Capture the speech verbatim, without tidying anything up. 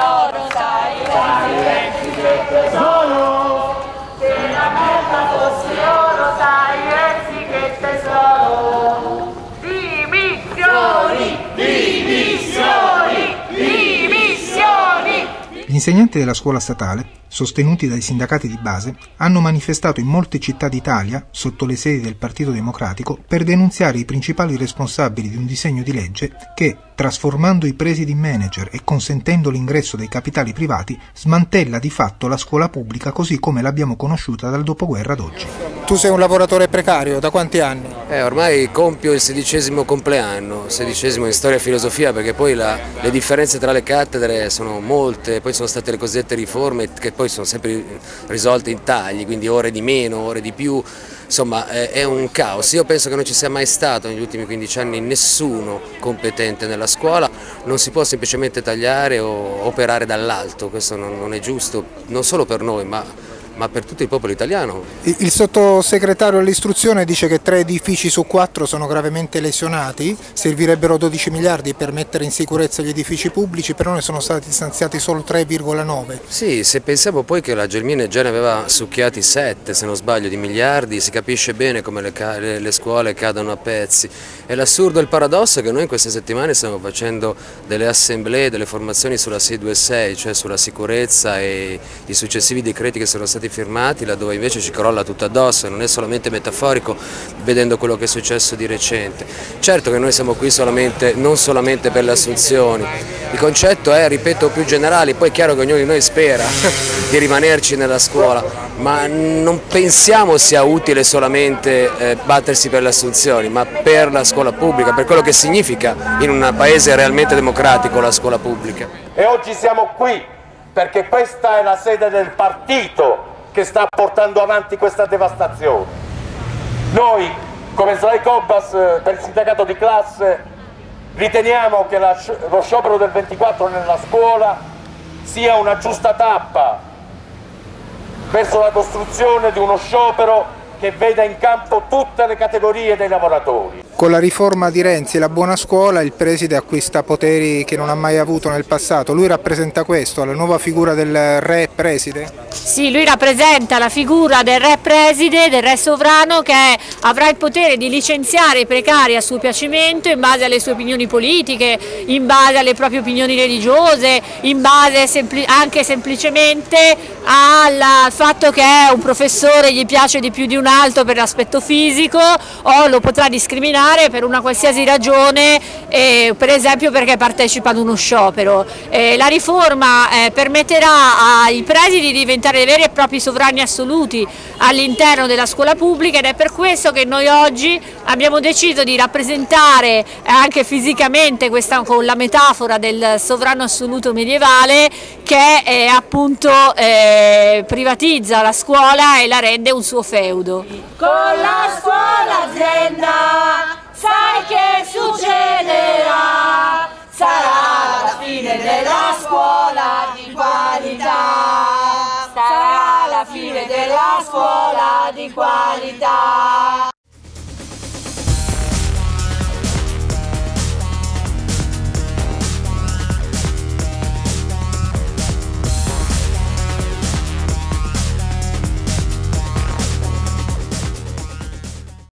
oro, sai, pensi che tesoro, se la merda fosse oro, sai, pensi che tesoro. Dimissioni, dimissioni, dimissioni. Gli insegnanti della scuola statale, sostenuti dai sindacati di base, hanno manifestato in molte città d'Italia, sotto le sedi del Partito Democratico, per denunziare i principali responsabili di un disegno di legge che, trasformando i presidi in manager e consentendo l'ingresso dei capitali privati, smantella di fatto la scuola pubblica così come l'abbiamo conosciuta dal dopoguerra ad oggi. Tu sei un lavoratore precario, da quanti anni? Eh, ormai compio il sedicesimo compleanno, sedicesimo in storia e filosofia, perché poi la, le differenze tra le cattedre sono molte, poi sono state le cosiddette riforme che poi sono sempre risolte in tagli, quindi ore di meno, ore di più, insomma eh, è un caos. Io penso che non ci sia mai stato negli ultimi quindici anni nessuno competente nella scuola, non si può semplicemente tagliare o operare dall'alto, questo non, non è giusto, non solo per noi ma... ma per tutto il popolo italiano. Il sottosegretario all'istruzione dice che tre edifici su quattro sono gravemente lesionati, servirebbero dodici miliardi per mettere in sicurezza gli edifici pubblici, però ne sono stati stanziati solo tre virgola nove. Sì, se pensiamo poi che la Gelmini già ne aveva succhiati sette, se non sbaglio, di miliardi, si capisce bene come le, le, le scuole cadono a pezzi. E l'assurdo e il paradosso è che noi in queste settimane stiamo facendo delle assemblee, delle formazioni sulla sei due sei, cioè sulla sicurezza e i successivi decreti che sono stati firmati, laddove invece ci crolla tutto addosso e non è solamente metaforico, vedendo quello che è successo di recente. Certo che noi siamo qui solamente, non solamente per le assunzioni, il concetto è, ripeto, più generale, poi è chiaro che ognuno di noi spera di rimanerci nella scuola, ma non pensiamo sia utile solamente eh, battersi per le assunzioni, ma per la scuola pubblica, per quello che significa in un paese realmente democratico la scuola pubblica. E oggi siamo qui perché questa è la sede del partito che sta portando avanti questa devastazione. Noi, come Slaikobas per il sindacato di classe, riteniamo che la, lo sciopero del ventiquattro nella scuola sia una giusta tappa verso la costruzione di uno sciopero che veda in campo tutte le categorie dei lavoratori. Con la riforma di Renzi e la buona scuola il preside acquista poteri che non ha mai avuto nel passato. Lui rappresenta questo, la nuova figura del re preside? Sì, lui rappresenta la figura del re preside, del re sovrano, che avrà il potere di licenziare i precari a suo piacimento in base alle sue opinioni politiche, in base alle proprie opinioni religiose, in base sempli- anche semplicemente al fatto che un professore gli piace di più di un altro per l'aspetto fisico, o lo potrà discriminare per una qualsiasi ragione, eh, per esempio perché partecipa ad uno sciopero. Eh, la riforma eh, permetterà ai presidi di diventare veri e propri sovrani assoluti all'interno della scuola pubblica, ed è per questo che noi oggi abbiamo deciso di rappresentare anche fisicamente questa, con la metafora del sovrano assoluto medievale, che eh, appunto eh, privatizza la scuola e la rende un suo feudo. Con la scuola azienda sai che succederà, sarà la fine della scuola di qualità, sarà la fine della scuola di qualità.